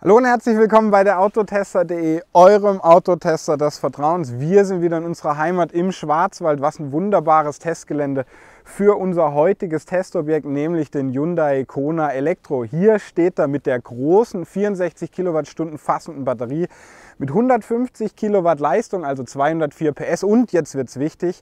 Hallo und herzlich willkommen bei der Autotester.de, eurem Autotester des Vertrauens. Wir sind wieder in unserer Heimat im Schwarzwald. Was ein wunderbares Testgelände für unser heutiges Testobjekt, nämlich den Hyundai Kona Elektro. Hier steht er mit der großen 64 Kilowattstunden fassenden Batterie mit 150 Kilowatt Leistung, also 204 PS und, jetzt wird es wichtig,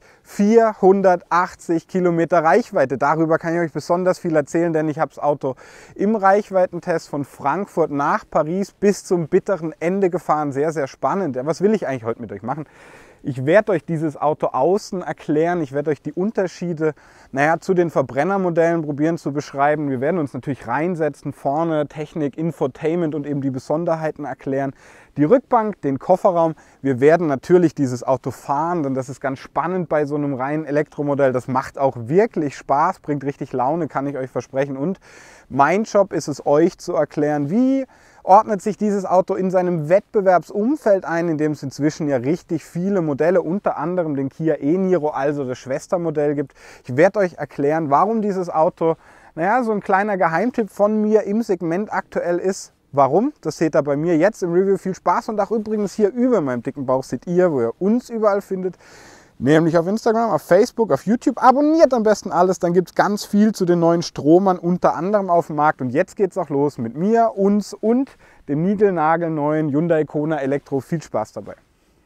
480 Kilometer Reichweite. Darüber kann ich euch besonders viel erzählen, denn ich habe das Auto im Reichweitentest von Frankfurt nach Paris bis zum bitteren Ende gefahren. Sehr, sehr spannend. Ja, was will ich eigentlich heute mit euch machen? Ich werde euch dieses Auto außen erklären, ich werde euch die Unterschiede zu den Verbrennermodellen probieren zu beschreiben. Wir werden uns natürlich reinsetzen, vorne Technik, Infotainment und eben die Besonderheiten erklären. Die Rückbank, den Kofferraum. Wir werden natürlich dieses Auto fahren, denn das ist ganz spannend bei so einem reinen Elektromodell. Das macht auch wirklich Spaß, bringt richtig Laune, kann ich euch versprechen. Und mein Job ist es, euch zu erklären, wie ordnet sich dieses Auto in seinem Wettbewerbsumfeld ein, in dem es inzwischen ja richtig viele Modelle, unter anderem den Kia e-Niro, also das Schwestermodell gibt. Ich werde euch erklären, warum dieses Auto, so ein kleiner Geheimtipp von mir im Segment aktuell ist. Warum? Das seht ihr bei mir jetzt im Review. Viel Spaß und auch übrigens hier über meinem dicken Bauch seht ihr, wo ihr uns überall findet. Nämlich auf Instagram, auf Facebook, auf YouTube. Abonniert am besten alles, dann gibt es ganz viel zu den neuen Stromern, unter anderem auf dem Markt. Und jetzt geht es auch los mit mir, uns und dem niegelnagelneuen Hyundai Kona Elektro. Viel Spaß dabei.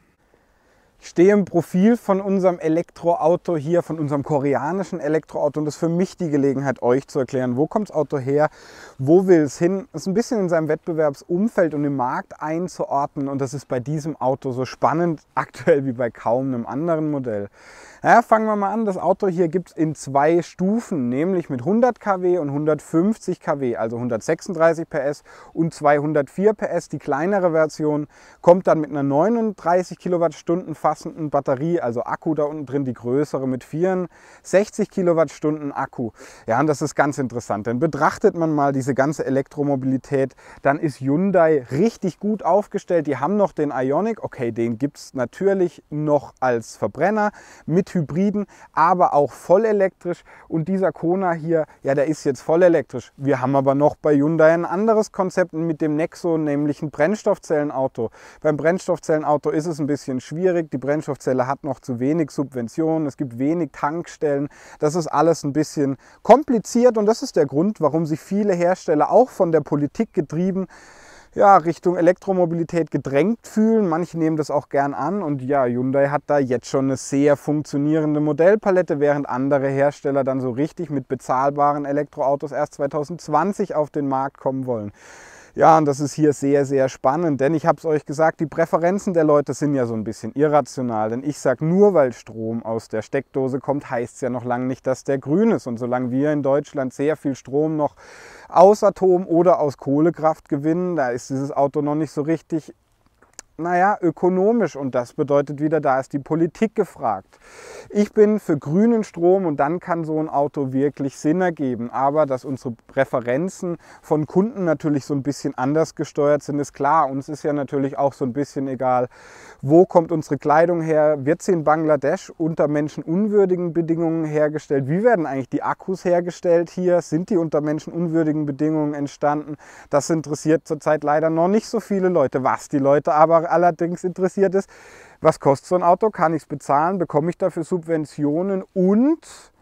Ich stehe im Profil von unserem Elektroauto hier, von unserem koreanischen Elektroauto, und das ist für mich die Gelegenheit, euch zu erklären, wo kommt das Auto her, wo will es hin. Es ist ein bisschen in seinem Wettbewerbsumfeld und im Markt einzuordnen, und das ist bei diesem Auto so spannend aktuell wie bei kaum einem anderen Modell. Fangen wir mal an. Das Auto hier gibt es in zwei Stufen, nämlich mit 100 kW und 150 kW, also 136 PS und 204 PS. Die kleinere Version kommt dann mit einer 39 Kilowattstunden fassenden Batterie, also Akku da unten drin, die größere mit 64 Kilowattstunden Akku. Ja, und das ist ganz interessant, denn betrachtet man mal diese ganze Elektromobilität, dann ist Hyundai richtig gut aufgestellt. Die haben noch den Ioniq, okay, den gibt es natürlich noch als Verbrenner mit Hybriden, aber auch vollelektrisch, und dieser Kona hier, ja, der ist jetzt vollelektrisch. Wir haben aber noch bei Hyundai ein anderes Konzept mit dem Nexo, nämlich ein Brennstoffzellenauto. Beim Brennstoffzellenauto ist es ein bisschen schwierig, die Brennstoffzelle hat noch zu wenig Subventionen, es gibt wenig Tankstellen, das ist alles ein bisschen kompliziert, und das ist der Grund, warum sich viele Hersteller auch von der Politik getrieben Richtung Elektromobilität gedrängt fühlen. Manche nehmen das auch gern an, und ja, Hyundai hat da jetzt schon eine sehr funktionierende Modellpalette, während andere Hersteller dann so richtig mit bezahlbaren Elektroautos erst 2020 auf den Markt kommen wollen. Ja, und das ist hier sehr, sehr spannend, denn ich habe es euch gesagt, die Präferenzen der Leute sind ja so ein bisschen irrational, denn ich sage, nur weil Strom aus der Steckdose kommt, heißt es ja noch lange nicht, dass der grün ist, und solange wir in Deutschland sehr viel Strom noch aus Atom oder aus Kohlekraft gewinnen, da ist dieses Auto noch nicht so richtig ökonomisch, und das bedeutet wieder, da ist die Politik gefragt. Ich bin für grünen Strom, und dann kann so ein Auto wirklich Sinn ergeben. Aber dass unsere Präferenzen von Kunden natürlich so ein bisschen anders gesteuert sind, ist klar. Uns ist ja natürlich auch so ein bisschen egal, wo kommt unsere Kleidung her? Wird sie in Bangladesch unter menschenunwürdigen Bedingungen hergestellt? Wie werden eigentlich die Akkus hergestellt hier? Sind die unter menschenunwürdigen Bedingungen entstanden? Das interessiert zurzeit leider noch nicht so viele Leute. Was die Leute aber allerdings interessiert ist, was kostet so ein Auto? Kann ich es bezahlen? Bekomme ich dafür Subventionen? Und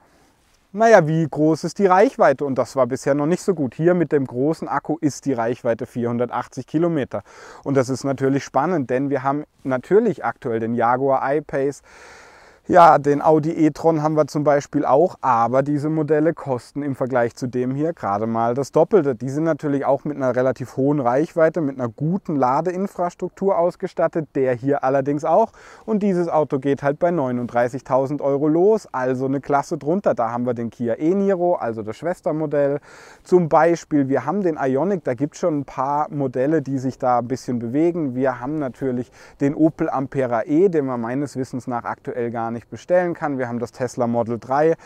wie groß ist die Reichweite? Und das war bisher noch nicht so gut. Hier mit dem großen Akku ist die Reichweite 480 Kilometer. Und das ist natürlich spannend, denn wir haben natürlich aktuell den Jaguar I-Pace. Ja, den Audi e-tron haben wir zum Beispiel auch, aber diese Modelle kosten im Vergleich zu dem hier gerade mal das Doppelte. Die sind natürlich auch mit einer relativ hohen Reichweite, mit einer guten Ladeinfrastruktur ausgestattet, der hier allerdings auch. Und dieses Auto geht halt bei 39.000 Euro los, also eine Klasse drunter. Da haben wir den Kia e-Niro, also das Schwestermodell. Zum Beispiel, wir haben den Ioniq, da gibt es schon ein paar Modelle, die sich da ein bisschen bewegen. Wir haben natürlich den Opel Ampera E, den man meines Wissens nach aktuell gar nicht bestellen kann. Wir haben das Tesla Model 3. Ich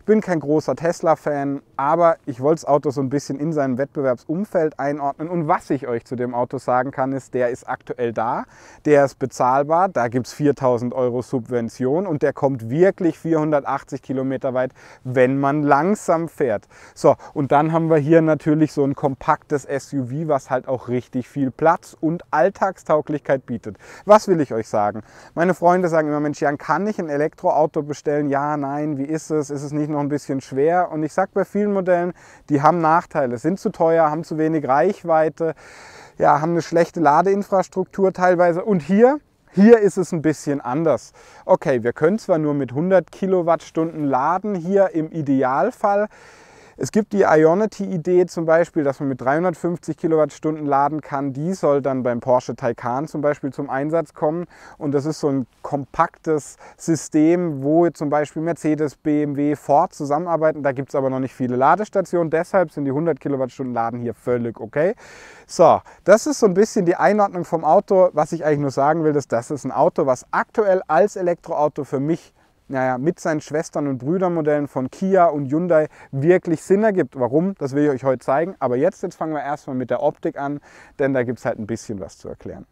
bin kein großer Tesla-Fan, aber ich wollte das Auto so ein bisschen in seinem Wettbewerbsumfeld einordnen. Und was ich euch zu dem Auto sagen kann, ist, der ist aktuell da, der ist bezahlbar, da gibt es 4.000 € Subvention und der kommt wirklich 480 Kilometer weit, wenn man langsam fährt. So, und dann haben wir hier natürlich so ein kompaktes SUV, was halt auch richtig viel Platz und Alltagstauglichkeit bietet. Was will ich euch sagen? Meine Freunde sagen immer, Mensch, Jan, kann ich ein Elektroauto bestellen? Ja, nein, wie ist es? Ist es nicht noch ein bisschen schwer? Und ich sage bei vielen Modellen, die haben Nachteile, sind zu teuer, haben zu wenig Reichweite, ja, haben eine schlechte Ladeinfrastruktur teilweise. Und hier ist es ein bisschen anders. Okay, wir können zwar nur mit 100 Kilowattstunden laden, hier im Idealfall. Es gibt die Ionity-Idee zum Beispiel, dass man mit 350 Kilowattstunden laden kann. Die soll dann beim Porsche Taycan zum Beispiel zum Einsatz kommen. Und das ist so ein kompaktes System, wo zum Beispiel Mercedes, BMW, Ford zusammenarbeiten. Da gibt es aber noch nicht viele Ladestationen. Deshalb sind die 100 Kilowattstunden Laden hier völlig okay. So, das ist so ein bisschen die Einordnung vom Auto. Was ich eigentlich nur sagen will, ist, das ist ein Auto, was aktuell als Elektroauto für mich mit seinen Schwestern- und Brüdermodellen von Kia und Hyundai wirklich Sinn ergibt. Warum? Das will ich euch heute zeigen. Aber jetzt fangen wir erstmal mit der Optik an, denn da gibt es halt ein bisschen was zu erklären.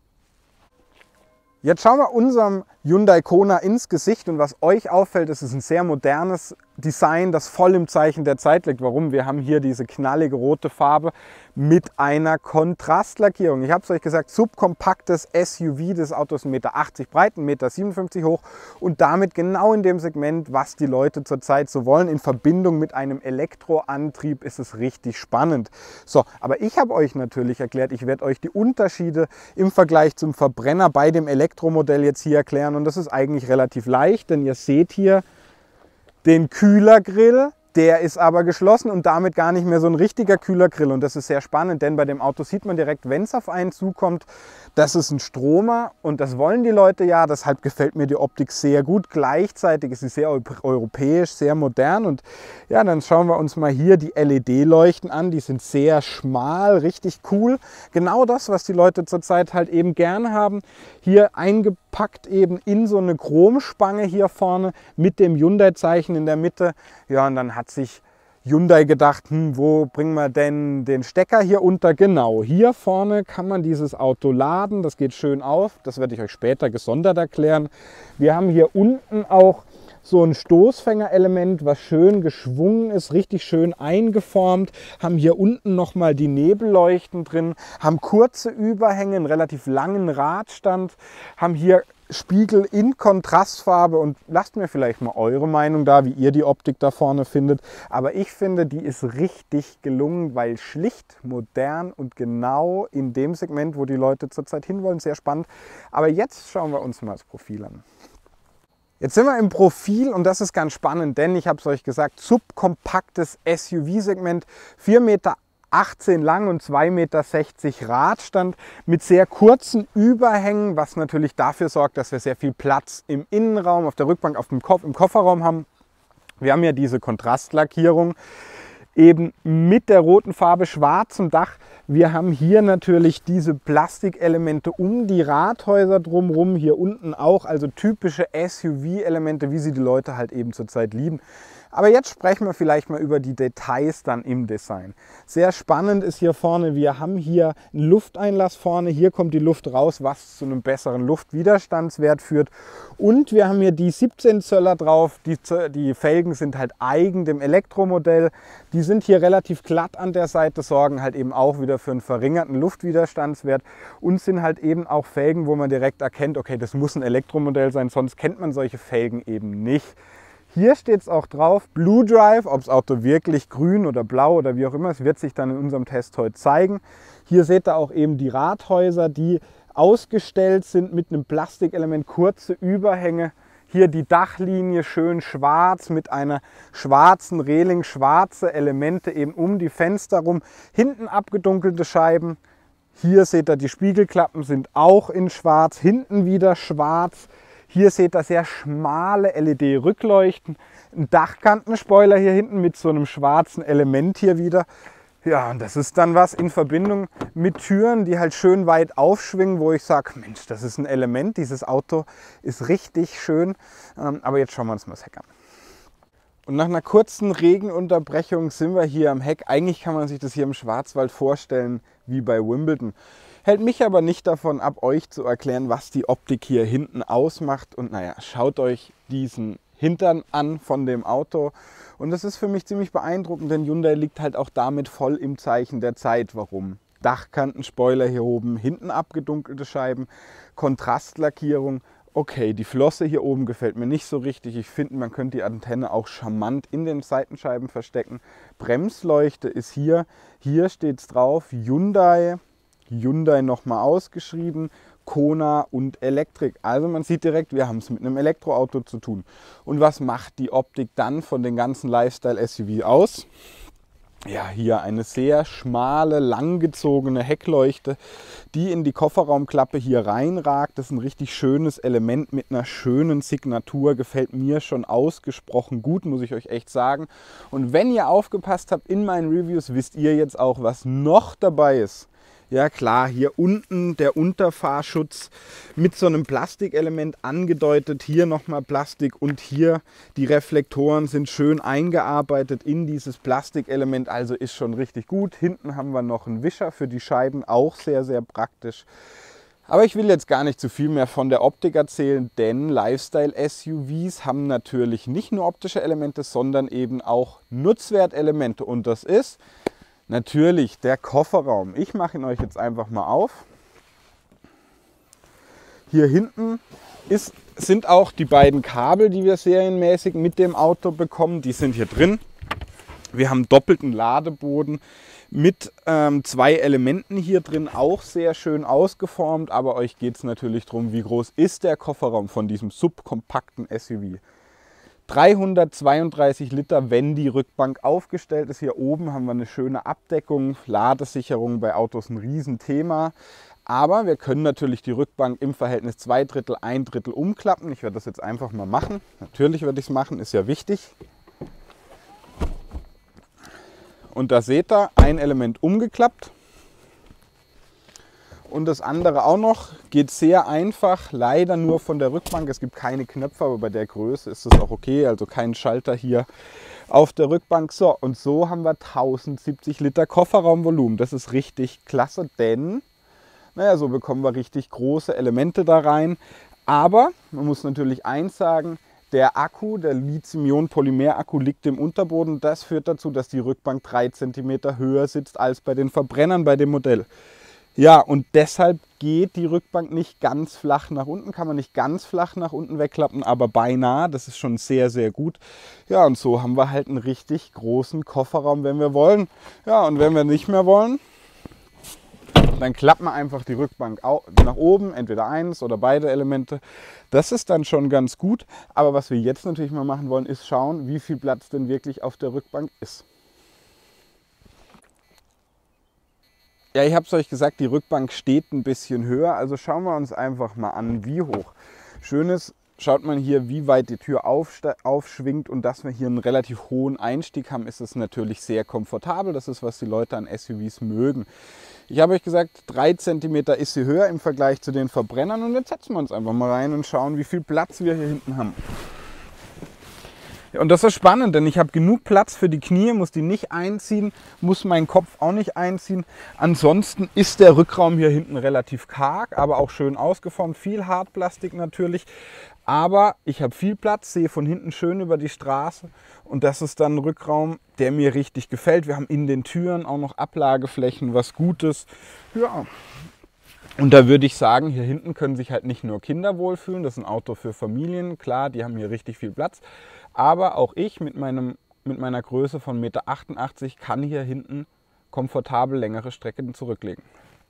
Jetzt schauen wir unserem Hyundai Kona ins Gesicht und was euch auffällt, ist, es ist ein sehr modernes Design, das voll im Zeichen der Zeit liegt. Warum? Wir haben hier diese knallige rote Farbe mit einer Kontrastlackierung. Ich habe es euch gesagt, subkompaktes SUV, das Auto ist 1,80 Meter breit, 1,57 Meter hoch und damit genau in dem Segment, was die Leute zurzeit so wollen. In Verbindung mit einem Elektroantrieb ist es richtig spannend. So, aber ich habe euch natürlich erklärt, ich werde euch die Unterschiede im Vergleich zum Verbrenner bei dem Elektromodell jetzt hier erklären und das ist eigentlich relativ leicht, denn ihr seht hier den Kühlergrill, der ist aber geschlossen und damit gar nicht mehr so ein richtiger Kühlergrill. Und das ist sehr spannend, denn bei dem Auto sieht man direkt, wenn es auf einen zukommt, das ist ein Stromer und das wollen die Leute ja. Deshalb gefällt mir die Optik sehr gut. Gleichzeitig ist sie sehr europäisch, sehr modern. Und ja, dann schauen wir uns mal hier die LED-Leuchten an. Die sind sehr schmal, richtig cool. Genau das, was die Leute zurzeit halt eben gerne haben. Hier eingepackt eben in so eine Chromspange hier vorne mit dem Hyundai-Zeichen in der Mitte. Ja, und dann hat sich Hyundai gedacht, wo bringen wir denn den Stecker hier unter? Genau, hier vorne kann man dieses Auto laden, das geht schön auf, das werde ich euch später gesondert erklären. Wir haben hier unten auch so ein Stoßfängerelement, was schön geschwungen ist, richtig schön eingeformt, haben hier unten nochmal die Nebelleuchten drin, haben kurze Überhänge, einen relativ langen Radstand, haben hier Spiegel in Kontrastfarbe und lasst mir vielleicht mal eure Meinung da, wie ihr die Optik da vorne findet. Aber ich finde, die ist richtig gelungen, weil schlicht, modern und genau in dem Segment, wo die Leute zurzeit hinwollen, sehr spannend. Aber jetzt schauen wir uns mal das Profil an. Jetzt sind wir im Profil und das ist ganz spannend, denn ich habe es euch gesagt, subkompaktes SUV-Segment, 4,18 Meter lang und 2,60 Meter Radstand mit sehr kurzen Überhängen, was natürlich dafür sorgt, dass wir sehr viel Platz im Innenraum, auf der Rückbank, im Kofferraum haben. Wir haben ja diese Kontrastlackierung eben mit der roten Farbe, schwarzem Dach. Wir haben hier natürlich diese Plastikelemente um die Rathäuser drumherum, hier unten auch, also typische SUV-Elemente, wie sie die Leute halt eben zurzeit lieben. Aber jetzt sprechen wir vielleicht mal über die Details dann im Design. Sehr spannend ist hier vorne, wir haben hier einen Lufteinlass vorne, hier kommt die Luft raus, was zu einem besseren Luftwiderstandswert führt. Und wir haben hier die 17 Zöller drauf, die Felgen sind halt eigen dem Elektromodell. Die sind hier relativ glatt an der Seite, sorgen halt eben auch wieder für einen verringerten Luftwiderstandswert und sind halt eben auch Felgen, wo man direkt erkennt, okay, das muss ein Elektromodell sein, sonst kennt man solche Felgen eben nicht. Hier steht es auch drauf, Blue Drive, ob das Auto wirklich grün oder blau oder wie auch immer, es wird sich dann in unserem Test heute zeigen. Hier seht ihr auch eben die Rathäuser, die ausgestellt sind mit einem Plastikelement, kurze Überhänge. Hier die Dachlinie schön schwarz mit einer schwarzen Reling, schwarze Elemente eben um die Fenster rum. Hinten abgedunkelte Scheiben. Hier seht ihr, die Spiegelklappen sind auch in schwarz, hinten wieder schwarz. Hier seht ihr sehr schmale LED-Rückleuchten, ein Dachkantenspoiler hier hinten mit so einem schwarzen Element hier wieder. Ja, und das ist dann was in Verbindung mit Türen, die halt schön weit aufschwingen, wo ich sage, Mensch, das ist ein Element, dieses Auto ist richtig schön. Aber jetzt schauen wir uns mal das Heck an. Und nach einer kurzen Regenunterbrechung sind wir hier am Heck. Eigentlich kann man sich das hier im Schwarzwald vorstellen wie bei Wimbledon. Hält mich aber nicht davon ab, euch zu erklären, was die Optik hier hinten ausmacht. Und naja, schaut euch diesen Hintern an von dem Auto. Und das ist für mich ziemlich beeindruckend, denn Hyundai liegt halt auch damit voll im Zeichen der Zeit. Warum? Dachkantenspoiler hier oben, hinten abgedunkelte Scheiben, Kontrastlackierung. Okay, die Flosse hier oben gefällt mir nicht so richtig. Ich finde, man könnte die Antenne auch charmant in den Seitenscheiben verstecken. Bremsleuchte ist hier. Hier steht es drauf, Hyundai nochmal ausgeschrieben, Kona und Elektrik. Also man sieht direkt, wir haben es mit einem Elektroauto zu tun. Und was macht die Optik dann von den ganzen Lifestyle-SUV aus? Ja, hier eine sehr schmale, langgezogene Heckleuchte, die in die Kofferraumklappe hier reinragt. Das ist ein richtig schönes Element mit einer schönen Signatur. Gefällt mir schon ausgesprochen gut, muss ich euch echt sagen. Und wenn ihr aufgepasst habt in meinen Reviews, wisst ihr jetzt auch, was noch dabei ist. Ja klar, hier unten der Unterfahrschutz mit so einem Plastikelement angedeutet. Hier nochmal Plastik und hier die Reflektoren sind schön eingearbeitet in dieses Plastikelement. Also ist schon richtig gut. Hinten haben wir noch einen Wischer für die Scheiben, auch sehr, sehr praktisch. Aber ich will jetzt gar nicht zu viel mehr von der Optik erzählen, denn Lifestyle-SUVs haben natürlich nicht nur optische Elemente, sondern eben auch Nutzwertelemente. Und das ist natürlich der Kofferraum. Ich mache ihn euch jetzt einfach mal auf. Hier hinten sind auch die beiden Kabel, die wir serienmäßig mit dem Auto bekommen. Die sind hier drin. Wir haben doppelten Ladeboden mit 2 Elementen hier drin, auch sehr schön ausgeformt. Aber euch geht es natürlich darum, wie groß ist der Kofferraum von diesem subkompakten SUV. 332 Liter, wenn die Rückbank aufgestellt ist. Hier oben haben wir eine schöne Abdeckung, Ladesicherung bei Autos ein Riesenthema. Aber wir können natürlich die Rückbank im Verhältnis 2/3, 1/3 umklappen. Ich werde das jetzt einfach mal machen. Natürlich werde ich es machen, ist ja wichtig. Und da seht ihr, ein Element umgeklappt. Und das andere auch noch, geht sehr einfach, leider nur von der Rückbank. Es gibt keine Knöpfe, aber bei der Größe ist das auch okay. Also kein Schalter hier auf der Rückbank. So, und so haben wir 1070 Liter Kofferraumvolumen. Das ist richtig klasse, denn naja, so bekommen wir richtig große Elemente da rein. Aber man muss natürlich eins sagen, der Akku, der Lithium-Ionen-Polymer-Akku liegt im Unterboden. Das führt dazu, dass die Rückbank 3 cm höher sitzt als bei den Verbrennern bei dem Modell. Ja, und deshalb geht die Rückbank nicht ganz flach nach unten, kann man nicht ganz flach nach unten wegklappen, aber beinahe, das ist schon sehr, sehr gut. Ja, und so haben wir halt einen richtig großen Kofferraum, wenn wir wollen. Ja, und wenn wir nicht mehr wollen, dann klappen wir einfach die Rückbank nach oben, entweder eins oder beide Elemente. Das ist dann schon ganz gut, aber was wir jetzt natürlich mal machen wollen, ist schauen, wie viel Platz denn wirklich auf der Rückbank ist. Ja, ich habe es euch gesagt, die Rückbank steht ein bisschen höher, also schauen wir uns einfach mal an, wie hoch. Schönes, schaut man hier, wie weit die Tür aufschwingt und dass wir hier einen relativ hohen Einstieg haben, ist es natürlich sehr komfortabel. Das ist, was die Leute an SUVs mögen. Ich habe euch gesagt, 3 cm ist sie höher im Vergleich zu den Verbrennern und jetzt setzen wir uns einfach mal rein und schauen, wie viel Platz wir hier hinten haben. Ja, und das ist spannend, denn ich habe genug Platz für die Knie, muss die nicht einziehen, muss meinen Kopf auch nicht einziehen. Ansonsten ist der Rückraum hier hinten relativ karg, aber auch schön ausgeformt, viel Hartplastik natürlich. Aber ich habe viel Platz, sehe von hinten schön über die Straße und das ist dann ein Rückraum, der mir richtig gefällt. Wir haben in den Türen auch noch Ablageflächen, was Gutes. Ja. Und da würde ich sagen, hier hinten können sich halt nicht nur Kinder wohlfühlen, das ist ein Auto für Familien, klar, die haben hier richtig viel Platz. Aber auch ich mit meiner Größe von 1,88 m kann hier hinten komfortabel längere Strecken zurücklegen.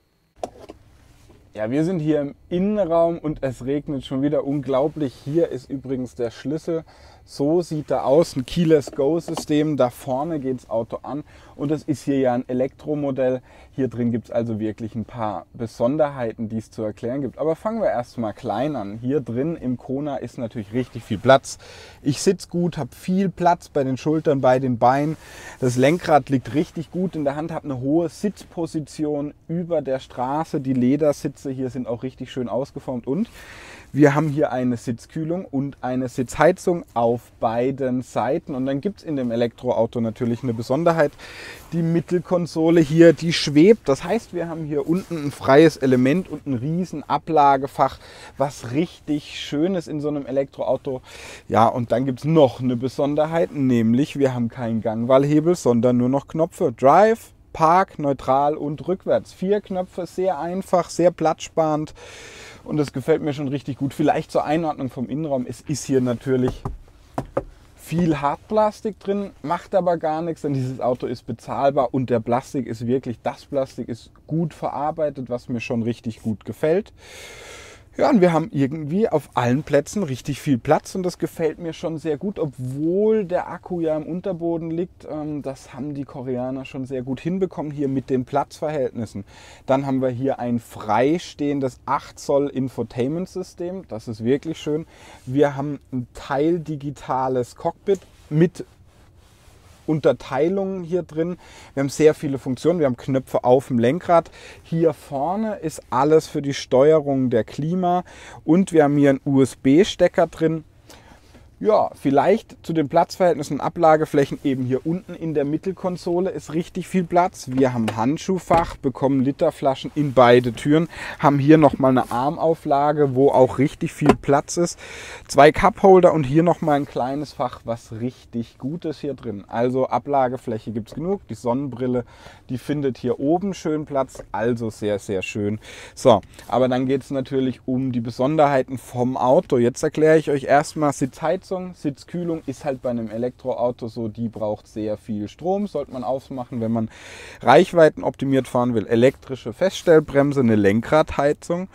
Ja, wir sind hier im Innenraum und es regnet schon wieder unglaublich. Hier ist übrigens der Schlüssel. So sieht er aus, ein Keyless-Go-System. Da vorne geht das Auto an und es ist hier ja ein Elektromodell. Hier drin gibt es also wirklich ein paar Besonderheiten, die es zu erklären gibt. Aber fangen wir erst mal klein an. Hier drin im Kona ist natürlich richtig viel Platz. Ich sitze gut, habe viel Platz bei den Schultern, bei den Beinen. Das Lenkrad liegt richtig gut in der Hand, habe eine hohe Sitzposition über der Straße. Die Ledersitze Sitze hier sind auch richtig schön ausgeformt und wir haben hier eine Sitzkühlung und eine Sitzheizung auf beiden Seiten. Und dann gibt es in dem Elektroauto natürlich eine Besonderheit. Die Mittelkonsole hier, die schwebt. Das heißt, wir haben hier unten ein freies Element und ein riesen Ablagefach, was richtig schön ist in so einem Elektroauto. Ja, und dann gibt es noch eine Besonderheit, nämlich wir haben keinen Gangwahlhebel, sondern nur noch Knöpfe. Drive, Park, Neutral und Rückwärts. 4 Knöpfe, sehr einfach, sehr platzsparend. Und das gefällt mir schon richtig gut. Vielleicht zur Einordnung vom Innenraum. Es ist hier natürlich viel Hartplastik drin, macht aber gar nichts, denn dieses Auto ist bezahlbar und der Plastik ist wirklich, das Plastik ist gut verarbeitet, was mir schon richtig gut gefällt. Ja, und wir haben irgendwie auf allen Plätzen richtig viel Platz und das gefällt mir schon sehr gut, obwohl der Akku ja im Unterboden liegt. Das haben die Koreaner schon sehr gut hinbekommen hier mit den Platzverhältnissen. Dann haben wir hier ein freistehendes 8 Zoll Infotainment-System. Das ist wirklich schön. Wir haben ein teildigitales Cockpit mit Unterteilungen hier drin. Wir haben sehr viele Funktionen. Wir haben Knöpfe auf dem Lenkrad. Hier vorne ist alles für die Steuerung der Klima und wir haben hier einen USB-Stecker drin. Ja, vielleicht zu den Platzverhältnissen, Ablageflächen eben hier unten in der Mittelkonsole ist richtig viel Platz. Wir haben Handschuhfach, bekommen Literflaschen in beide Türen, haben hier nochmal eine Armauflage, wo auch richtig viel Platz ist. 2 Cupholder und hier nochmal ein kleines Fach, was richtig gut ist hier drin. Also Ablagefläche gibt es genug. Die Sonnenbrille, die findet hier oben schön Platz, also sehr, sehr schön. So, aber dann geht es natürlich um die Besonderheiten vom Auto. Jetzt erkläre ich euch erstmal Sitzheizung. Sitzkühlung ist halt bei einem Elektroauto so, die braucht sehr viel Strom, sollte man ausmachen, wenn man reichweitenoptimiert fahren will. Elektrische Feststellbremse, eine Lenkradheizung,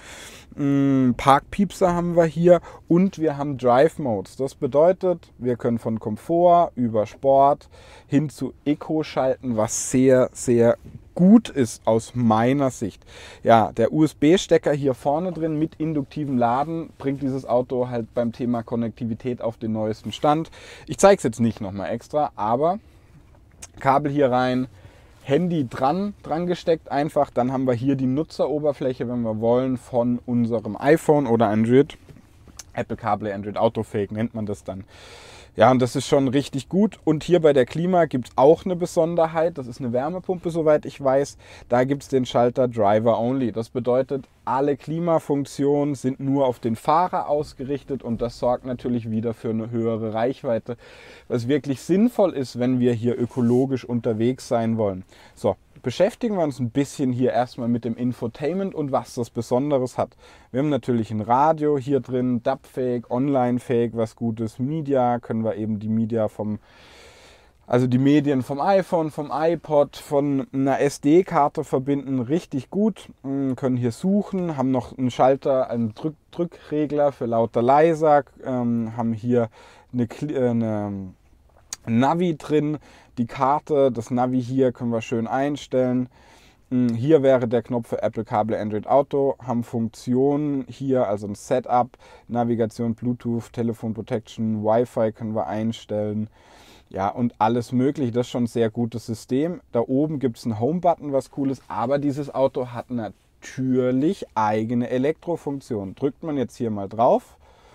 Parkpiepser haben wir hier und wir haben Drive Modes. Das bedeutet, wir können von Komfort über Sport hin zu Eco schalten, was sehr, sehr gut ist aus meiner Sicht. Ja, der USB-Stecker hier vorne drin mit induktivem Laden bringt dieses Auto halt beim Thema Konnektivität auf den neuesten Stand. Ich zeige es jetzt nicht nochmal extra, aber Kabel hier rein, Handy dran gesteckt einfach. Dann haben wir hier die Nutzeroberfläche, wenn wir wollen, von unserem iPhone oder Android. Apple CarPlay, Android Autofake nennt man das dann. Ja, und das ist schon richtig gut. Und hier bei der Klima gibt es auch eine Besonderheit. Das ist eine Wärmepumpe, soweit ich weiß. Da gibt es den Schalter Driver Only. Das bedeutet, alle Klimafunktionen sind nur auf den Fahrer ausgerichtet und das sorgt natürlich wieder für eine höhere Reichweite, was wirklich sinnvoll ist, wenn wir hier ökologisch unterwegs sein wollen. So, beschäftigen wir uns ein bisschen hier erstmal mit dem Infotainment und was das Besonderes hat. Wir haben natürlich ein Radio hier drin, DAB-fähig, online-fähig, was gut ist. Media, können wir eben die Media die Medien vom iPhone, vom iPod, von einer SD-Karte verbinden, richtig gut. Können hier suchen, haben noch einen Schalter, einen Drückregler für lauter, leiser, haben hier eine Navi drin, die Karte, das Navi hier können wir schön einstellen. Hier wäre der Knopf für Apple CarPlay, Android Auto, haben Funktionen hier, also ein Setup, Navigation, Bluetooth, Telefon Protection, Wi-Fi können wir einstellen. Ja, und alles mögliche, das ist schon ein sehr gutes System. Da oben gibt es einen Home-Button, was cool ist, aber dieses Auto hat natürlich eigene Elektrofunktion. Drückt man jetzt hier mal drauf.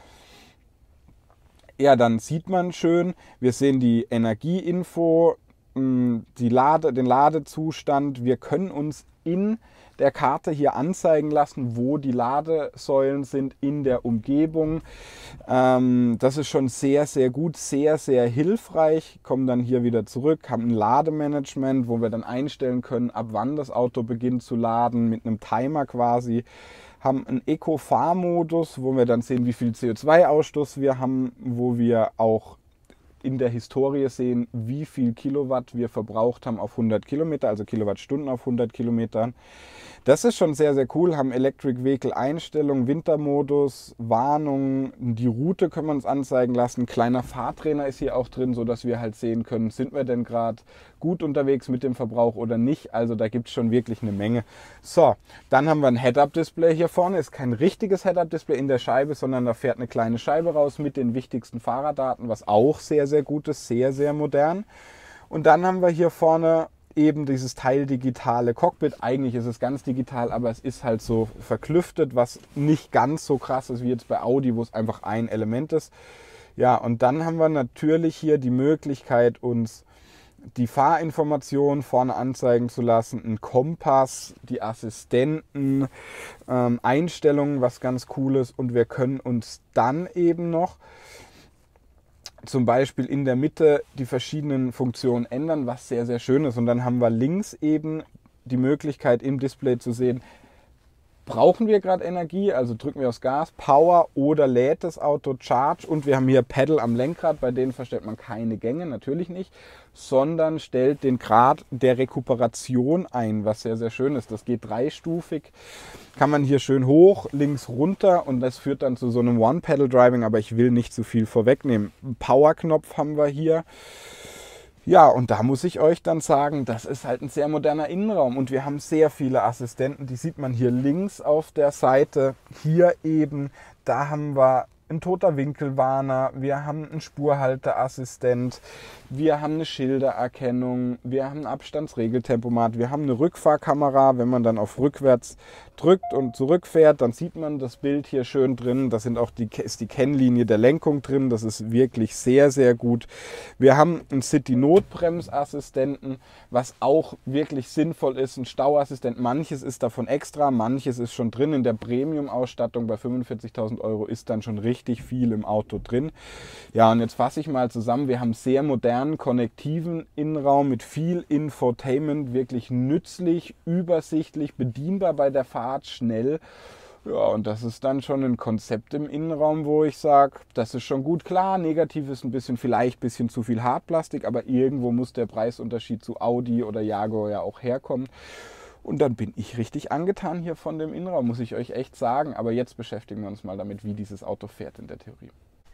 Ja, dann sieht man schön, wir sehen die Energieinfo, den Ladezustand. Wir können uns in der Karte hier anzeigen lassen, wo die Ladesäulen sind in der Umgebung. Das ist schon sehr, sehr gut, sehr, sehr hilfreich. Kommen dann hier wieder zurück, haben ein Lademanagement, wo wir dann einstellen können, ab wann das Auto beginnt zu laden, mit einem Timer quasi. Haben einen Eco-Fahr-Modus, wo wir dann sehen, wie viel CO2-Ausstoß wir haben, wo wir auch in der Historie sehen, wie viel Kilowatt wir verbraucht haben auf 100 Kilometer, also Kilowattstunden auf 100 Kilometern. Das ist schon sehr, sehr cool. Haben Electric Vehicle Einstellungen, Wintermodus, Warnungen, die Route können wir uns anzeigen lassen. Kleiner Fahrtrainer ist hier auch drin, sodass wir halt sehen können, sind wir denn gerade gut unterwegs mit dem Verbrauch oder nicht. Also da gibt es schon wirklich eine Menge. So, dann haben wir ein Head-Up-Display hier vorne. Ist kein richtiges Head-Up-Display in der Scheibe, sondern da fährt eine kleine Scheibe raus mit den wichtigsten Fahrerdaten, was auch sehr, sehr gut ist, sehr, sehr modern. Und dann haben wir hier vorne eben dieses teildigitale Cockpit. Eigentlich ist es ganz digital, aber es ist halt so verklüftet, was nicht ganz so krass ist wie jetzt bei Audi, wo es einfach ein Element ist. Ja, und dann haben wir natürlich hier die Möglichkeit, uns die Fahrinformationen vorne anzeigen zu lassen, ein Kompass, die Assistenten, Einstellungen, was ganz cool ist. Und wir können uns dann eben noch zum Beispiel in der Mitte die verschiedenen Funktionen ändern, was sehr, sehr schön ist. Und dann haben wir links eben die Möglichkeit im Display zu sehen, brauchen wir gerade Energie, also drücken wir aufs Gas, Power, oder lädt das Auto, Charge. Und wir haben hier Pedal am Lenkrad, bei denen verstellt man keine Gänge, natürlich nicht, sondern stellt den Grad der Rekuperation ein, was sehr, sehr schön ist. Das geht dreistufig, kann man hier schön hoch, links runter, und das führt dann zu so einem One-Pedal-Driving, aber ich will nicht zu viel vorwegnehmen. Einen Power-Knopf haben wir hier. Ja, und da muss ich euch dann sagen, das ist halt ein sehr moderner Innenraum und wir haben sehr viele Assistenten, die sieht man hier links auf der Seite. Hier eben, da haben wir einen toter Winkelwarner, wir haben einen Spurhalteassistent, wir haben eine Schildererkennung, wir haben ein Abstandsregeltempomat, wir haben eine Rückfahrkamera. Wenn man dann auf rückwärts drückt und zurückfährt, dann sieht man das Bild hier schön drin. Da sind auch ist die Kennlinie der Lenkung drin. Das ist wirklich sehr, sehr gut. Wir haben einen City-Notbremsassistenten, was auch wirklich sinnvoll ist. Ein Stauassistent, manches ist davon extra, manches ist schon drin. In der Premium-Ausstattung bei 45.000 € ist dann schon richtig viel im Auto drin. Ja, und jetzt fasse ich mal zusammen. Wir haben sehr modernen, konnektiven Innenraum mit viel Infotainment, wirklich nützlich, übersichtlich, bedienbar bei der Fahrt, schnell. Ja, und das ist dann schon ein Konzept im Innenraum, wo ich sage, das ist schon gut. Klar, negativ ist vielleicht ein bisschen zu viel Hartplastik, aber irgendwo muss der Preisunterschied zu Audi oder Jaguar ja auch herkommen. Und dann bin ich richtig angetan hier von dem Innenraum, muss ich euch echt sagen. Aber jetzt beschäftigen wir uns mal damit, wie dieses Auto fährt in der Theorie.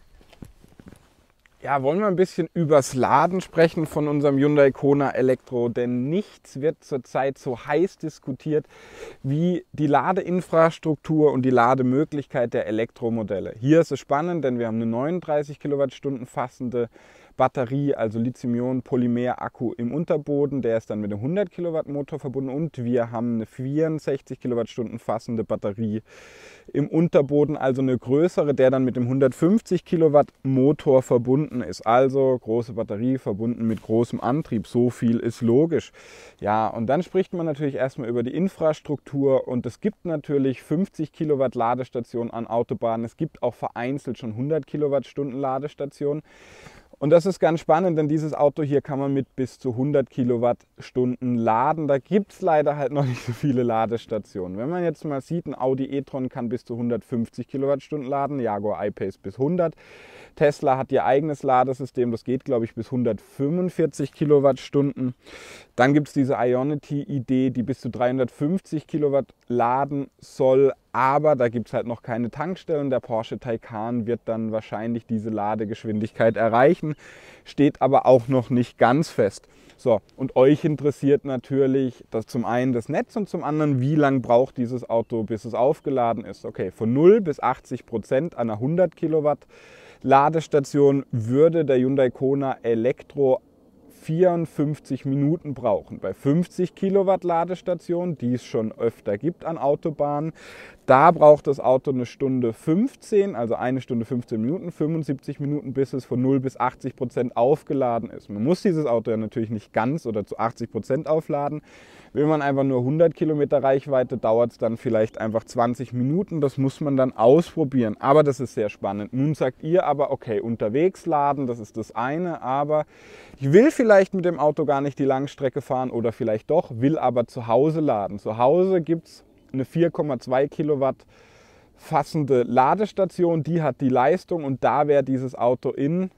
Ja, wollen wir ein bisschen übers Laden sprechen von unserem Hyundai Kona Elektro, denn nichts wird zurzeit so heiß diskutiert wie die Ladeinfrastruktur und die Lademöglichkeit der Elektromodelle. Hier ist es spannend, denn wir haben eine 39 Kilowattstunden fassende Batterie, also Lithium-Ionen-Polymer-Akku im Unterboden, der ist dann mit einem 100 Kilowatt Motor verbunden, und wir haben eine 64 Kilowattstunden fassende Batterie im Unterboden, also eine größere, der dann mit dem 150 Kilowatt Motor verbunden ist. Also große Batterie verbunden mit großem Antrieb, so viel ist logisch. Ja, und dann spricht man natürlich erstmal über die Infrastruktur, und es gibt natürlich 50 Kilowatt Ladestationen an Autobahnen. Es gibt auch vereinzelt schon 100 Kilowattstunden Ladestationen. Und das ist ganz spannend, denn dieses Auto hier kann man mit bis zu 100 Kilowattstunden laden. Da gibt es leider halt noch nicht so viele Ladestationen. Wenn man jetzt mal sieht, ein Audi e-tron kann bis zu 150 Kilowattstunden laden, Jaguar I-Pace bis 100. Tesla hat ihr eigenes Ladesystem, das geht, glaube ich, bis 145 Kilowattstunden. Dann gibt es diese Ionity-Idee, die bis zu 350 Kilowatt laden soll. Aber da gibt es halt noch keine Tankstellen. Der Porsche Taycan wird dann wahrscheinlich diese Ladegeschwindigkeit erreichen, steht aber auch noch nicht ganz fest. So, und euch interessiert natürlich zum einen das Netz und zum anderen, wie lange braucht dieses Auto, bis es aufgeladen ist. Okay, von 0 bis 80% an einer 100 Kilowatt Ladestation würde der Hyundai Kona Elektro 54 Minuten brauchen. Bei 50 Kilowatt Ladestationen, die es schon öfter gibt an Autobahnen, da braucht das Auto eine Stunde 15, also eine Stunde 15 Minuten, 75 Minuten, bis es von 0 bis 80% aufgeladen ist. Man muss dieses Auto ja natürlich nicht ganz oder zu 80% aufladen. Will man einfach nur 100 Kilometer Reichweite, dauert es dann vielleicht einfach 20 Minuten. Das muss man dann ausprobieren. Aber das ist sehr spannend. Nun sagt ihr aber, okay, unterwegs laden, das ist das eine. Aber ich will vielleicht mit dem Auto gar nicht die Langstrecke fahren oder vielleicht doch, will aber zu Hause laden. Zu Hause gibt es eine 4,2 Kilowatt fassende Ladestation. Die hat die Leistung, und da wäre dieses Auto in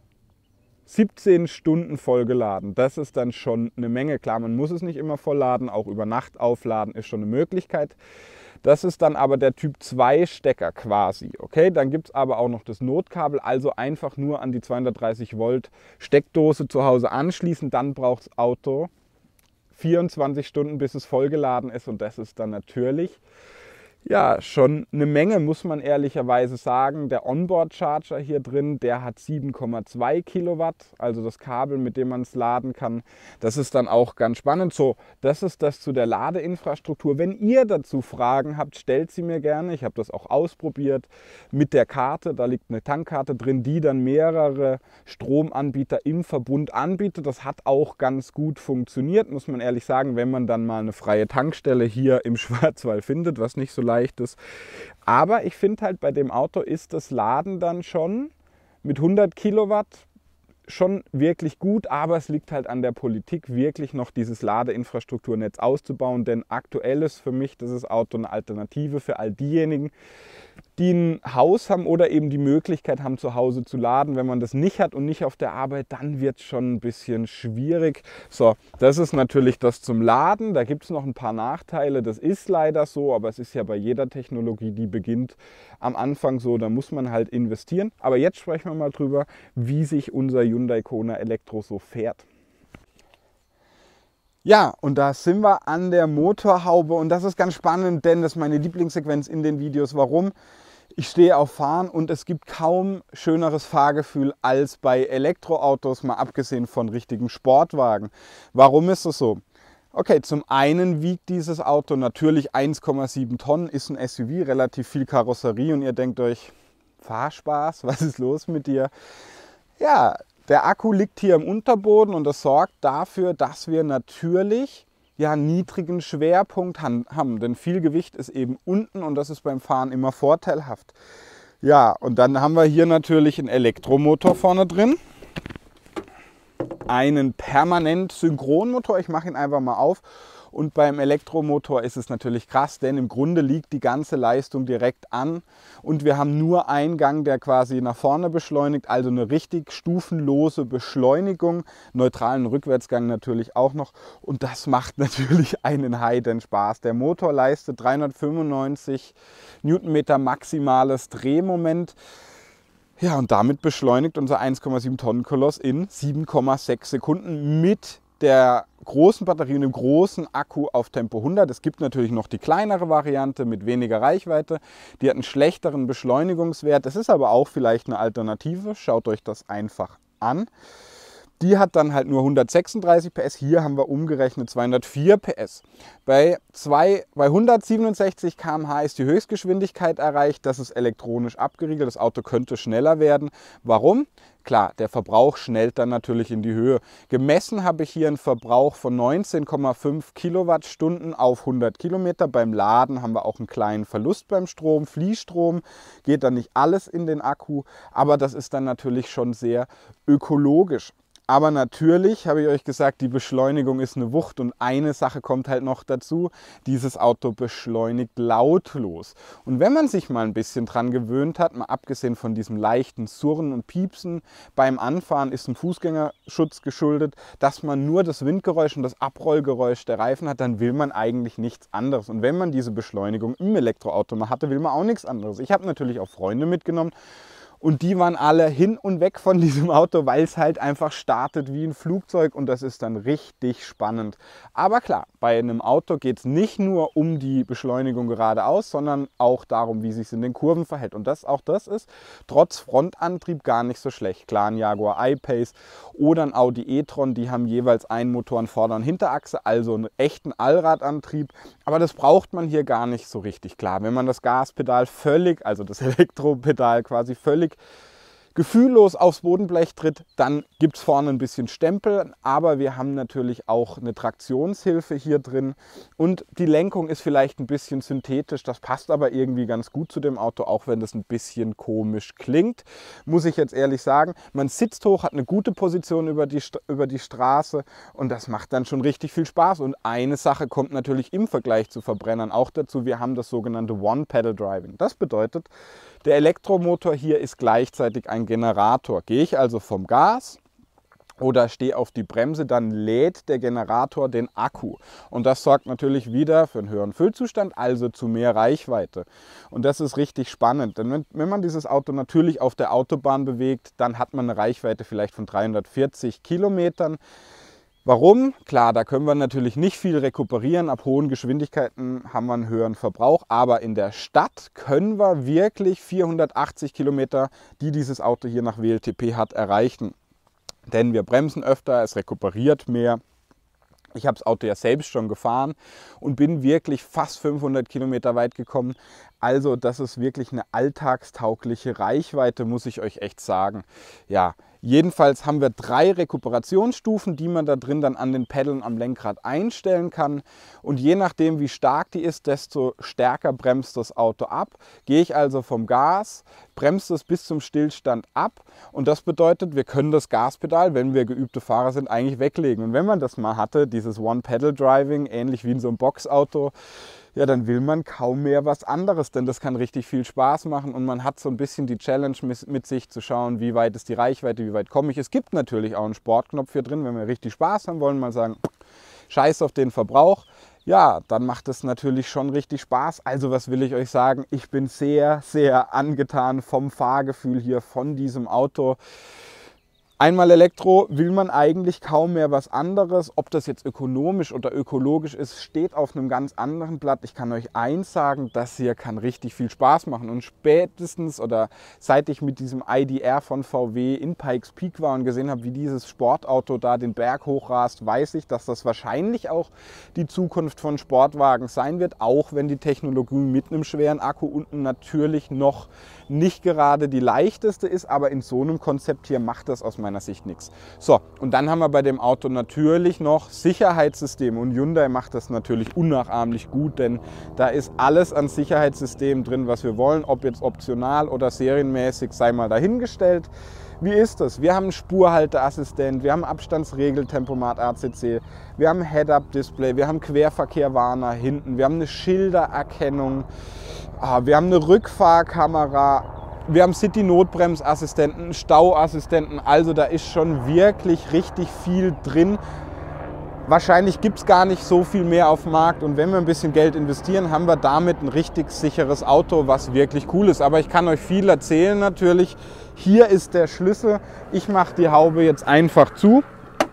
17 Stunden vollgeladen. Das ist dann schon eine Menge. Klar, man muss es nicht immer vollladen, auch über Nacht aufladen ist schon eine Möglichkeit. Das ist dann aber der Typ 2 Stecker quasi. Okay, dann gibt es aber auch noch das Notkabel, also einfach nur an die 230 Volt Steckdose zu Hause anschließen. Dann braucht das Auto 24 Stunden, bis es vollgeladen ist, und das ist dann natürlich Ja, schon eine Menge, muss man ehrlicherweise sagen. Der Onboard-Charger hier drin, der hat 7,2 Kilowatt, also das Kabel, mit dem man es laden kann. Das ist dann auch ganz spannend. So, das ist das zu der Ladeinfrastruktur. Wenn ihr dazu Fragen habt, stellt sie mir gerne. Ich habe das auch ausprobiert mit der Karte. Da liegt eine Tankkarte drin, die dann mehrere Stromanbieter im Verbund anbietet. Das hat auch ganz gut funktioniert, muss man ehrlich sagen, wenn man dann mal eine freie Tankstelle hier im Schwarzwald findet, was nicht so leicht ist. Aber ich finde halt, bei dem Auto ist das Laden dann schon mit 100 Kilowatt schon wirklich gut, aber es liegt halt an der Politik, wirklich noch dieses Ladeinfrastrukturnetz auszubauen, denn aktuell ist für mich dieses Auto eine Alternative für all diejenigen, die ein Haus haben oder eben die Möglichkeit haben, zu Hause zu laden. Wenn man das nicht hat und nicht auf der Arbeit, dann wird es schon ein bisschen schwierig. So, das ist natürlich das zum Laden. Da gibt es noch ein paar Nachteile. Das ist leider so, aber es ist ja bei jeder Technologie, die beginnt, am Anfang so. Da muss man halt investieren. Aber jetzt sprechen wir mal drüber, wie sich unser Hyundai Kona Elektro so fährt. Ja, und da sind wir an der Motorhaube und das ist ganz spannend, denn das ist meine Lieblingssequenz in den Videos. Warum? Ich stehe auf Fahren und es gibt kaum schöneres Fahrgefühl als bei Elektroautos, mal abgesehen von richtigen Sportwagen. Warum ist das so? Okay, zum einen wiegt dieses Auto natürlich 1,7 Tonnen, ist ein SUV, relativ viel Karosserie und ihr denkt euch, Fahrspaß, was ist los mit dir? Ja, der Akku liegt hier im Unterboden und das sorgt dafür, dass wir natürlich einen niedrigen Schwerpunkt haben. Denn viel Gewicht ist eben unten und das ist beim Fahren immer vorteilhaft. Ja, und dann haben wir hier natürlich einen Elektromotor vorne drin. Einen permanent Synchronmotor. Ich mache ihn einfach mal auf. Und beim Elektromotor ist es natürlich krass, denn im Grunde liegt die ganze Leistung direkt an und wir haben nur einen Gang, der quasi nach vorne beschleunigt, also eine richtig stufenlose Beschleunigung, neutralen Rückwärtsgang natürlich auch noch und das macht natürlich einen heiden Spaß. Der Motor leistet 395 Newtonmeter maximales Drehmoment. Ja, und damit beschleunigt unser 1,7 Tonnen Koloss in 7,6 Sekunden mit der großen Batterie und dem großen Akku auf Tempo 100. Es gibt natürlich noch die kleinere Variante mit weniger Reichweite. Die hat einen schlechteren Beschleunigungswert. Das ist aber auch vielleicht eine Alternative. Schaut euch das einfach an. Die hat dann halt nur 136 PS. Hier haben wir umgerechnet 204 PS. Bei 167 km/h ist die Höchstgeschwindigkeit erreicht. Das ist elektronisch abgeriegelt. Das Auto könnte schneller werden. Warum? Klar, der Verbrauch schnellt dann natürlich in die Höhe. Gemessen habe ich hier einen Verbrauch von 19,5 Kilowattstunden auf 100 Kilometer. Beim Laden haben wir auch einen kleinen Verlust beim Strom. Fließstrom geht dann nicht alles in den Akku, aber das ist dann natürlich schon sehr ökologisch. Aber natürlich habe ich euch gesagt, die Beschleunigung ist eine Wucht und eine Sache kommt halt noch dazu, dieses Auto beschleunigt lautlos. Und wenn man sich mal ein bisschen dran gewöhnt hat, mal abgesehen von diesem leichten Surren und Piepsen beim Anfahren, ist ein Fußgängerschutz geschuldet, dass man nur das Windgeräusch und das Abrollgeräusch der Reifen hat, dann will man eigentlich nichts anderes. Und wenn man diese Beschleunigung im Elektroauto mal hatte, will man auch nichts anderes. Ich habe natürlich auch Freunde mitgenommen. Und die waren alle hin und weg von diesem Auto, weil es halt einfach startet wie ein Flugzeug und das ist dann richtig spannend. Aber klar, bei einem Auto geht es nicht nur um die Beschleunigung geradeaus, sondern auch darum, wie sich es in den Kurven verhält. Und das ist trotz Frontantrieb gar nicht so schlecht. Klar, ein Jaguar I-Pace oder ein Audi e-tron, die haben jeweils einen Motor an Vorder- und Hinterachse, also einen echten Allradantrieb. Aber das braucht man hier gar nicht so richtig. Klar, wenn man das Gaspedal völlig, also das Elektropedal quasi völlig gefühllos aufs Bodenblech tritt, dann gibt es vorne ein bisschen Stempel, aber wir haben natürlich auch eine Traktionshilfe hier drin und die Lenkung ist vielleicht ein bisschen synthetisch, das passt aber irgendwie ganz gut zu dem Auto, auch wenn das ein bisschen komisch klingt, muss ich jetzt ehrlich sagen. Man sitzt hoch, hat eine gute Position über die Straße und das macht dann schon richtig viel Spaß und eine Sache kommt natürlich im Vergleich zu Verbrennern auch dazu, wir haben das sogenannte One-Pedal-Driving. Das bedeutet, der Elektromotor hier ist gleichzeitig ein Generator. Gehe ich also vom Gas oder stehe auf die Bremse, dann lädt der Generator den Akku. Und das sorgt natürlich wieder für einen höheren Füllzustand, also zu mehr Reichweite. Und das ist richtig spannend, denn wenn man dieses Auto natürlich auf der Autobahn bewegt, dann hat man eine Reichweite vielleicht von 340 Kilometern. Warum? Klar, da können wir natürlich nicht viel rekuperieren. Ab hohen Geschwindigkeiten haben wir einen höheren Verbrauch. Aber in der Stadt können wir wirklich 480 Kilometer, die dieses Auto hier nach WLTP hat, erreichen. Denn wir bremsen öfter, es rekuperiert mehr. Ich habe das Auto ja selbst schon gefahren und bin wirklich fast 500 Kilometer weit gekommen. Also das ist wirklich eine alltagstaugliche Reichweite, muss ich euch echt sagen. Ja, jedenfalls haben wir 3 Rekuperationsstufen, die man da drin dann an den Pedalen am Lenkrad einstellen kann. Und je nachdem, wie stark die ist, desto stärker bremst das Auto ab. Gehe ich also vom Gas, bremst es bis zum Stillstand ab. Und das bedeutet, wir können das Gaspedal, wenn wir geübte Fahrer sind, eigentlich weglegen. Und wenn man das mal hatte, dieses One-Pedal-Driving, ähnlich wie in so einem Boxauto, ja, dann will man kaum mehr was anderes, denn das kann richtig viel Spaß machen und man hat so ein bisschen die Challenge mit sich zu schauen, wie weit ist die Reichweite, wie weit komme ich. Es gibt natürlich auch einen Sportknopf hier drin, wenn wir richtig Spaß haben wollen, mal sagen, scheiß auf den Verbrauch. Ja, dann macht es natürlich schon richtig Spaß. Also was will ich euch sagen? Ich bin sehr, sehr angetan vom Fahrgefühl hier, von diesem Auto. Einmal Elektro will man eigentlich kaum mehr was anderes. Ob das jetzt ökonomisch oder ökologisch ist, steht auf einem ganz anderen Blatt. Ich kann euch eins sagen, das hier kann richtig viel Spaß machen. Und spätestens oder seit ich mit diesem ID.R von VW in Pikes Peak war und gesehen habe, wie dieses Sportauto da den Berg hochrast, weiß ich, dass das wahrscheinlich auch die Zukunft von Sportwagen sein wird. Auch wenn die Technologie mit einem schweren Akku unten natürlich noch nicht gerade die leichteste ist. Aber in so einem Konzept hier macht das aus meiner Sicht nichts. So, und dann haben wir bei dem Auto natürlich noch Sicherheitssysteme und Hyundai macht das natürlich unnachahmlich gut, denn da ist alles an Sicherheitssystemen drin, was wir wollen, ob jetzt optional oder serienmäßig, sei mal dahingestellt. Wie ist das? Wir haben einen Spurhalteassistent, wir haben Abstandsregeltempomat ACC, wir haben Head-Up-Display, wir haben Querverkehrwarner hinten, wir haben eine Schildererkennung, wir haben eine Rückfahrkamera, wir haben City-Notbremsassistenten, Stauassistenten, also da ist schon wirklich richtig viel drin. Wahrscheinlich gibt es gar nicht so viel mehr auf dem Markt und wenn wir ein bisschen Geld investieren, haben wir damit ein richtig sicheres Auto, was wirklich cool ist. Aber ich kann euch viel erzählen natürlich. Hier ist der Schlüssel. Ich mache die Haube jetzt einfach zu.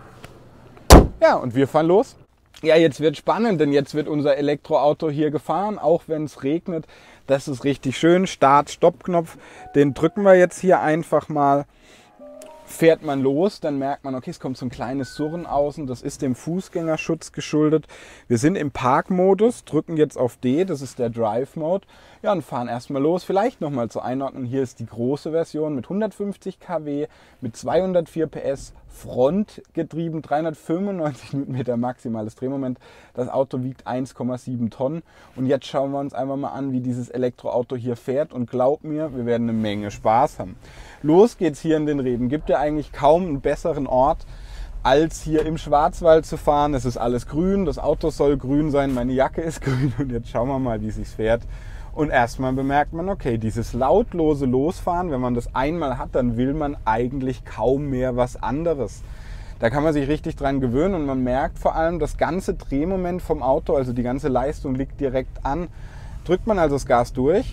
Ja, und wir fahren los. Ja, jetzt wird spannend, denn jetzt wird unser Elektroauto hier gefahren, auch wenn es regnet. Das ist richtig schön. Start-Stopp-Knopf, den drücken wir jetzt hier einfach mal. Fährt man los, dann merkt man, okay, es kommt so ein kleines Surren außen, das ist dem Fußgängerschutz geschuldet. Wir sind im Parkmodus, drücken jetzt auf D, das ist der Drive-Mode. Ja, und fahren erstmal los. Vielleicht nochmal zur Einordnung, hier ist die große Version mit 150 kW, mit 204 PS, frontgetrieben, 395 Newtonmeter maximales Drehmoment. Das Auto wiegt 1,7 Tonnen. Und jetzt schauen wir uns einfach mal an, wie dieses Elektroauto hier fährt. Und glaub mir, wir werden eine Menge Spaß haben. Los geht's hier in den Reben. Gibt ja eigentlich kaum einen besseren Ort, als hier im Schwarzwald zu fahren. Es ist alles grün, das Auto soll grün sein, meine Jacke ist grün. Und jetzt schauen wir mal, wie es sich fährt. Und erstmal bemerkt man, okay, dieses lautlose Losfahren, wenn man das einmal hat, dann will man eigentlich kaum mehr was anderes. Da kann man sich richtig dran gewöhnen und man merkt vor allem, das ganze Drehmoment vom Auto, also die ganze Leistung liegt direkt an. Drückt man also das Gas durch,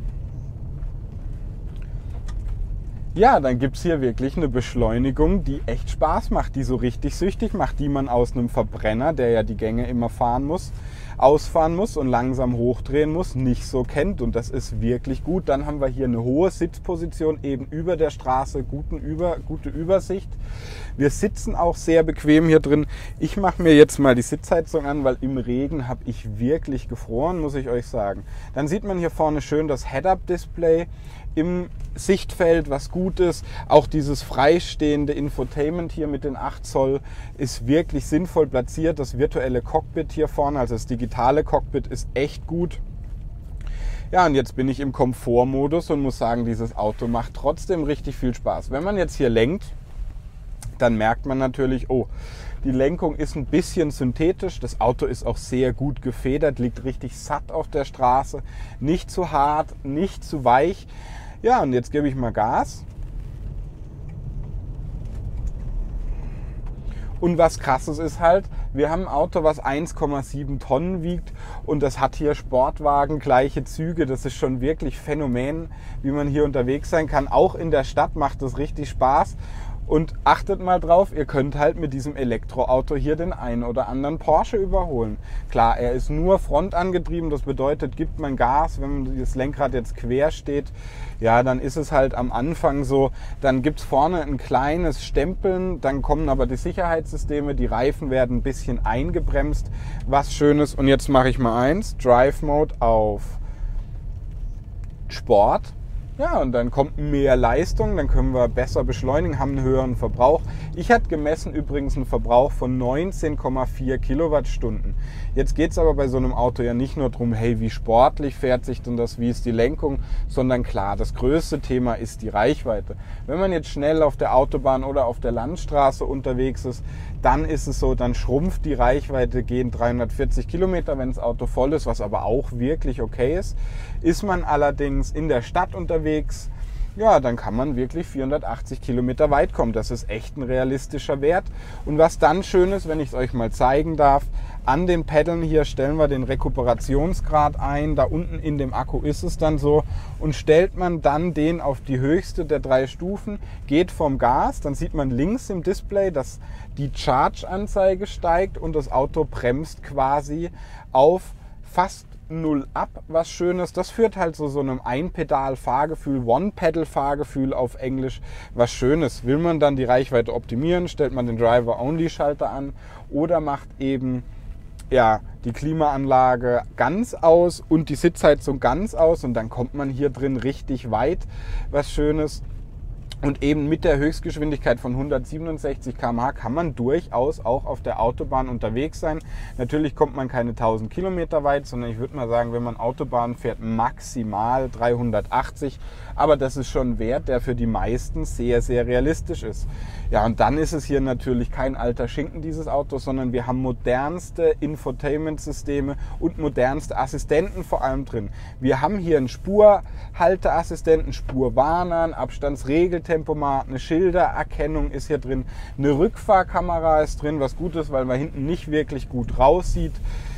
ja, dann gibt es hier wirklich eine Beschleunigung, die echt Spaß macht, die so richtig süchtig macht, die man aus einem Verbrenner, der ja die Gänge immer fahren muss, ausfahren muss und langsam hochdrehen muss, nicht so kennt. Und das ist wirklich gut. Dann haben wir hier eine hohe Sitzposition eben über der Straße, gute Übersicht. Wir sitzen auch sehr bequem hier drin. Ich mache mir jetzt mal die Sitzheizung an, weil im Regen habe ich wirklich gefroren, muss ich euch sagen. Dann sieht man hier vorne schön das Head-Up-Display im Sichtfeld, was gut ist. Auch dieses freistehende Infotainment hier mit den 8 Zoll ist wirklich sinnvoll platziert. Das virtuelle Cockpit hier vorne, also das digitale Cockpit, ist echt gut. Ja, und jetzt bin ich im Komfortmodus und muss sagen, dieses Auto macht trotzdem richtig viel Spaß. Wenn man jetzt hier lenkt, dann merkt man natürlich, oh, die Lenkung ist ein bisschen synthetisch. Das Auto ist auch sehr gut gefedert, liegt richtig satt auf der Straße. Nicht zu hart, nicht zu weich. Ja, und jetzt gebe ich mal Gas. Und was krasses ist halt, wir haben ein Auto, was 1,7 Tonnen wiegt und das hat hier Sportwagen gleiche Züge. Das ist schon wirklich Phänomen, wie man hier unterwegs sein kann. Auch in der Stadt macht das richtig Spaß. Und achtet mal drauf, ihr könnt halt mit diesem Elektroauto hier den einen oder anderen Porsche überholen. Klar, er ist nur frontangetrieben, das bedeutet, gibt man Gas, wenn das Lenkrad jetzt quer steht, ja, dann ist es halt am Anfang so, dann gibt es vorne ein kleines Stempeln, dann kommen aber die Sicherheitssysteme, die Reifen werden ein bisschen eingebremst, was Schönes. Und jetzt mache ich mal eins, Drive Mode auf Sport. Ja, und dann kommt mehr Leistung, dann können wir besser beschleunigen, haben einen höheren Verbrauch. Ich hatte gemessen übrigens einen Verbrauch von 19,4 Kilowattstunden. Jetzt geht es aber bei so einem Auto ja nicht nur darum, hey, wie sportlich fährt sich denn das, wie ist die Lenkung, sondern klar, das größte Thema ist die Reichweite. Wenn man jetzt schnell auf der Autobahn oder auf der Landstraße unterwegs ist, dann ist es so, dann schrumpft die Reichweite, gehen 340 Kilometer, wenn das Auto voll ist, was aber auch wirklich okay ist. Ist man allerdings in der Stadt unterwegs, ja, dann kann man wirklich 480 Kilometer weit kommen. Das ist echt ein realistischer Wert. Und was dann schön ist, wenn ich es euch mal zeigen darf, an den Peddeln hier stellen wir den Rekuperationsgrad ein. Da unten in dem Akku ist es dann so. Und stellt man dann den auf die höchste der 3 Stufen, geht vom Gas, dann sieht man links im Display, dass die Charge-Anzeige steigt und das Auto bremst quasi auf fast 0 ab, was Schönes. Das führt halt so einem Ein-Pedal-Fahrgefühl, One-Pedal-Fahrgefühl auf Englisch, was Schönes. Will man dann die Reichweite optimieren, stellt man den Driver-Only-Schalter an oder macht eben ja, die Klimaanlage ganz aus und die Sitzheizung ganz aus und dann kommt man hier drin richtig weit, was Schönes. Und eben mit der Höchstgeschwindigkeit von 167 km/h kann man durchaus auch auf der Autobahn unterwegs sein. Natürlich kommt man keine 1000 Kilometer weit, sondern ich würde mal sagen, wenn man Autobahn fährt, maximal 380. Aber das ist schon ein Wert, der für die meisten sehr, sehr realistisch ist. Ja, und dann ist es hier natürlich kein alter Schinken, dieses Auto, sondern wir haben modernste Infotainment-Systeme und modernste Assistenten vor allem drin. Wir haben hier einen Spurhalteassistenten, Spurwarner, einen Abstandsregeltempomat, eine Schildererkennung ist hier drin, eine Rückfahrkamera ist drin, was gut ist, weil man hinten nicht wirklich gut raussieht.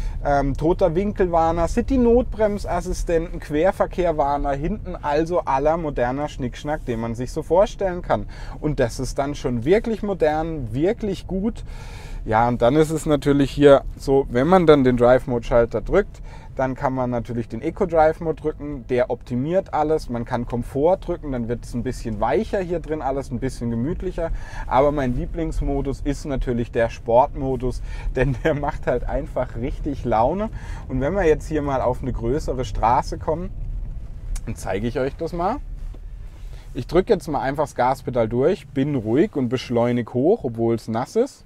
Toter Winkelwarner, City-Notbremsassistenten, Querverkehrwarner, hinten also aller moderner Schnickschnack, den man sich so vorstellen kann. Und das ist dann schon wirklich modern, wirklich gut. Ja, und dann ist es natürlich hier so, wenn man dann den Drive-Mode-Schalter drückt, dann kann man natürlich den Eco-Drive-Mode drücken, der optimiert alles. Man kann Komfort drücken, dann wird es ein bisschen weicher hier drin, alles ein bisschen gemütlicher. Aber mein Lieblingsmodus ist natürlich der Sportmodus, denn der macht halt einfach richtig Laune. Und wenn wir jetzt hier mal auf eine größere Straße kommen, dann zeige ich euch das mal. Ich drücke jetzt mal einfach das Gaspedal durch, bin ruhig und beschleunige hoch, obwohl es nass ist.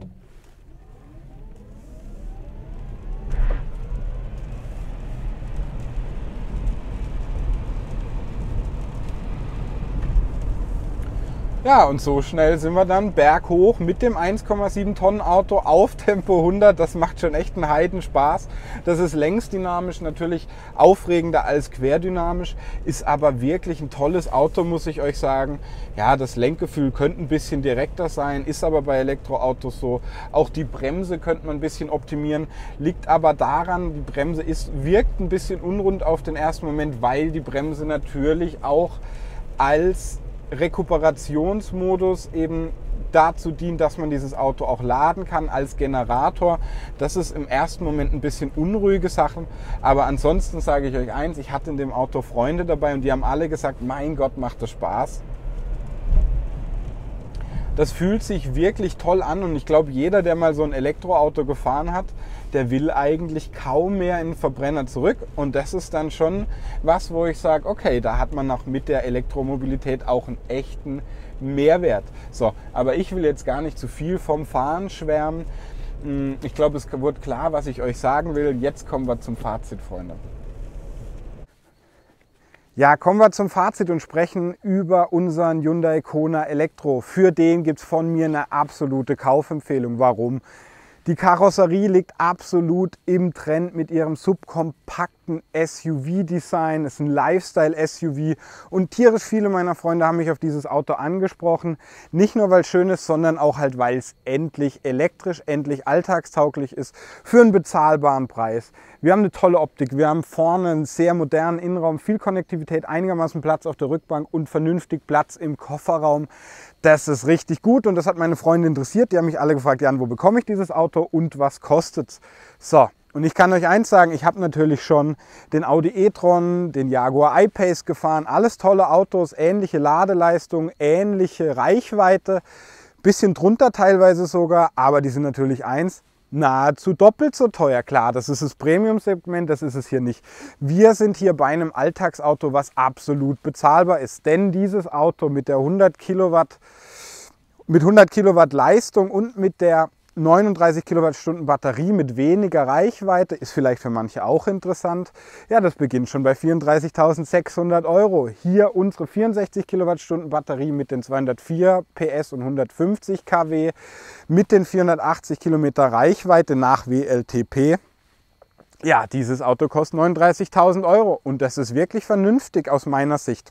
Ja, und so schnell sind wir dann berghoch mit dem 1,7 Tonnen Auto auf Tempo 100. Das macht schon echt einen Heidenspaß. Das ist längsdynamisch natürlich aufregender als querdynamisch, ist aber wirklich ein tolles Auto, muss ich euch sagen. Ja, das Lenkgefühl könnte ein bisschen direkter sein, ist aber bei Elektroautos so. Auch die Bremse könnte man ein bisschen optimieren, liegt aber daran, die Bremse wirkt ein bisschen unrund auf den ersten Moment, weil die Bremse natürlich auch als Rekuperationsmodus eben dazu dient, dass man dieses Auto auch laden kann als Generator. Das ist im ersten Moment ein bisschen unruhige Sachen, aber ansonsten sage ich euch eins, ich hatte in dem Auto Freunde dabei und die haben alle gesagt, mein Gott, macht das Spaß. Das fühlt sich wirklich toll an und ich glaube, jeder, der mal so ein Elektroauto gefahren hat, der will eigentlich kaum mehr in den Verbrenner zurück. Und das ist dann schon was, wo ich sage, okay, da hat man auch mit der Elektromobilität auch einen echten Mehrwert. So, aber ich will jetzt gar nicht zu viel vom Fahren schwärmen. Ich glaube, es wird klar, was ich euch sagen will. Jetzt kommen wir zum Fazit, Freunde. Ja, kommen wir zum Fazit und sprechen über unseren Hyundai Kona Elektro. Für den gibt es von mir eine absolute Kaufempfehlung. Warum? Die Karosserie liegt absolut im Trend mit ihrem subkompakten ein SUV-Design, es ist ein Lifestyle-SUV und tierisch viele meiner Freunde haben mich auf dieses Auto angesprochen. Nicht nur, weil es schön ist, sondern auch halt, weil es endlich elektrisch, endlich alltagstauglich ist für einen bezahlbaren Preis. Wir haben eine tolle Optik, wir haben vorne einen sehr modernen Innenraum, viel Konnektivität, einigermaßen Platz auf der Rückbank und vernünftig Platz im Kofferraum. Das ist richtig gut und das hat meine Freunde interessiert. Die haben mich alle gefragt, Jan, wo bekomme ich dieses Auto und was kostet es? So, und ich kann euch eins sagen, ich habe natürlich schon den Audi e-tron, den Jaguar I-Pace gefahren. Alles tolle Autos, ähnliche Ladeleistung, ähnliche Reichweite. Bisschen drunter teilweise sogar, aber die sind natürlich nahezu doppelt so teuer. Klar, das ist das Premium-Segment, das ist es hier nicht. Wir sind hier bei einem Alltagsauto, was absolut bezahlbar ist. Denn dieses Auto mit der 100 Kilowatt Leistung und mit der 39 Kilowattstunden Batterie mit weniger Reichweite, ist vielleicht für manche auch interessant. Ja, das beginnt schon bei 34.600 €. Hier unsere 64 Kilowattstunden Batterie mit den 204 PS und 150 kW, mit den 480 Kilometer Reichweite nach WLTP. Ja, dieses Auto kostet 39.000 € und das ist wirklich vernünftig aus meiner Sicht.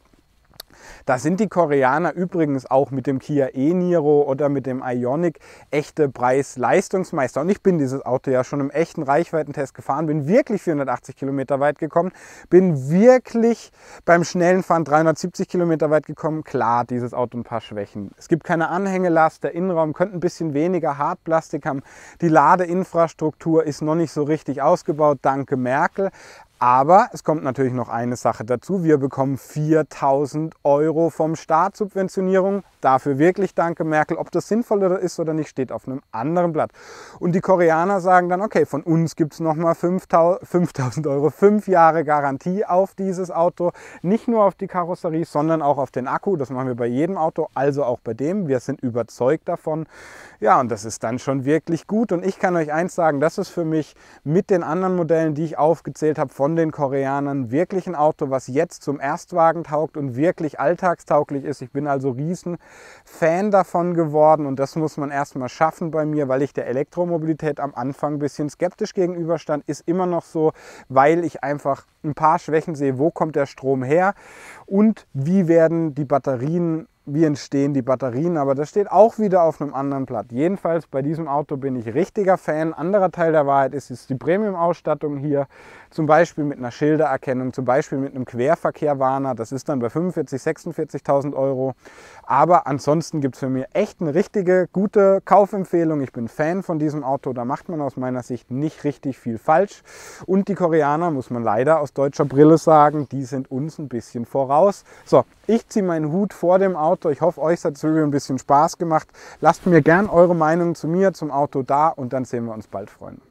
Da sind die Koreaner übrigens auch mit dem Kia e-Niro oder mit dem Ioniq echte Preis-Leistungsmeister. Und ich bin dieses Auto ja schon im echten Reichweitentest gefahren, bin wirklich 480 Kilometer weit gekommen, bin wirklich beim schnellen Fahren 370 Kilometer weit gekommen. Klar, dieses Auto ein paar Schwächen. Es gibt keine Anhängelast, der Innenraum könnte ein bisschen weniger Hartplastik haben. Die Ladeinfrastruktur ist noch nicht so richtig ausgebaut, danke Merkel. Aber es kommt natürlich noch eine Sache dazu. Wir bekommen 4.000 € vom Staat Subventionierung. Dafür wirklich danke Merkel. Ob das sinnvoll ist oder nicht, steht auf einem anderen Blatt. Und die Koreaner sagen dann, okay, von uns gibt es nochmal 5.000 €, 5 Jahre Garantie auf dieses Auto. Nicht nur auf die Karosserie, sondern auch auf den Akku. Das machen wir bei jedem Auto, also auch bei dem. Wir sind überzeugt davon. Ja, und das ist dann schon wirklich gut. Und ich kann euch eins sagen, das ist für mich mit den anderen Modellen, die ich aufgezählt habe, von den Koreanern wirklich ein Auto, was jetzt zum Erstwagen taugt und wirklich alltagstauglich ist. Ich bin also riesen Fan davon geworden und das muss man erstmal schaffen bei mir, weil ich der Elektromobilität am Anfang ein bisschen skeptisch gegenüberstand. Ist immer noch so, weil ich einfach ein paar Schwächen sehe. Wo kommt der Strom her und wie werden die Batterien, wie entstehen die Batterien, aber das steht auch wieder auf einem anderen Blatt. Jedenfalls bei diesem Auto bin ich richtiger Fan. Anderer Teil der Wahrheit ist die Premium-Ausstattung hier, zum Beispiel mit einer Schildererkennung, zum Beispiel mit einem Querverkehrwarner. Das ist dann bei 45.000, 46.000 €. Aber ansonsten gibt es für mich echt eine richtige, gute Kaufempfehlung. Ich bin Fan von diesem Auto, da macht man aus meiner Sicht nicht richtig viel falsch. Und die Koreaner, muss man leider aus deutscher Brille sagen, die sind uns ein bisschen voraus. So, ich ziehe meinen Hut vor dem Auto. Ich hoffe, euch hat das Video ein bisschen Spaß gemacht. Lasst mir gern eure Meinung zu mir, zum Auto da und dann sehen wir uns bald, Freunde.